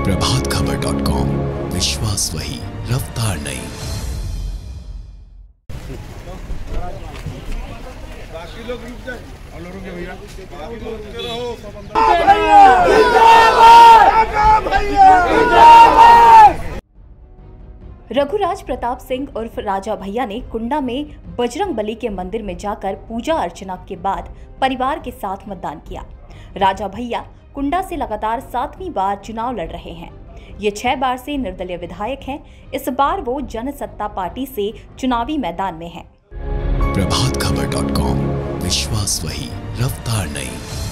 प्रभातखबर.com, विश्वास वही, रफ्तार नहीं। बाकी लोग रुक जाए और रुक गए भैया, बाकी लोग रुक रहो। रघुराज प्रताप सिंह उर्फ राजा भैया ने कुंडा में बजरंग बली के मंदिर में जाकर पूजा अर्चना के बाद परिवार के साथ मतदान किया। राजा भैया कुंडा से लगातार 7वीं बार चुनाव लड़ रहे हैं। ये 6 बार से निर्दलीय विधायक हैं। इस बार वो जनसत्ता पार्टी से चुनावी मैदान में हैं। प्रभातखबर.com, विश्वास वही, रफ्तार नहीं।